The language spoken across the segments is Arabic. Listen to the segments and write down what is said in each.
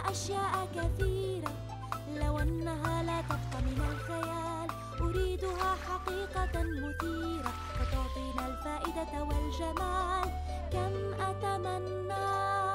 أشياء كثيرة لو أنها لا تبقى من الخيال. أريدها حقيقة مثيرة وتعطينا الفائدة والجمال. كم أتمنى.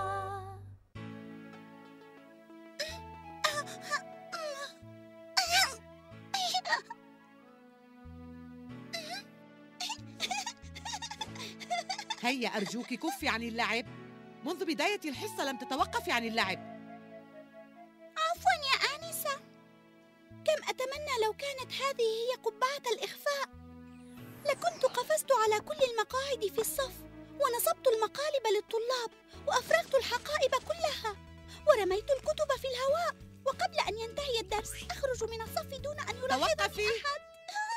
هيا أرجوك كفي عن اللعب. منذ بداية الحصة لم تتوقفي عن اللعب. عفواً يا آنسة. كم أتمنى لو كانت هذه هي قبعة الإخفاء. لكنت قفزت على كل المقاعد في الصف ونصبت المقالب للطلاب وأفرغت الحقائب كلها ورميت الكتب في الهواء، وقبل أن ينتهي الدرس أخرج من الصف دون أن يلاحظني أحد.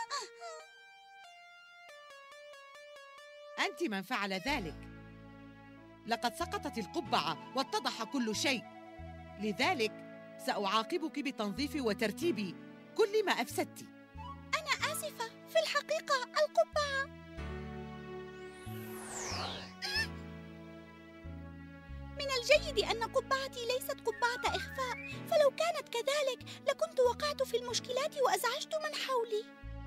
أنت من فعل ذلك. لقد سقطت القبعة واتضح كل شيء، لذلك سأعاقبك بتنظيف وترتيب كل ما أفسدت. أنا آسفة، في الحقيقة القبعة. من الجيد أن قبعتي ليست قبعة إخفاء، فلو كانت كذلك لكنت وقعت في المشكلات وأزعجت من حولي.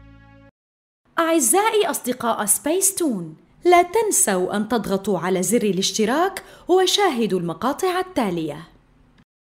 أعزائي أصدقاء سبيس تون، لا تنسوا أن تضغطوا على زر الاشتراك وشاهدوا المقاطع التالية.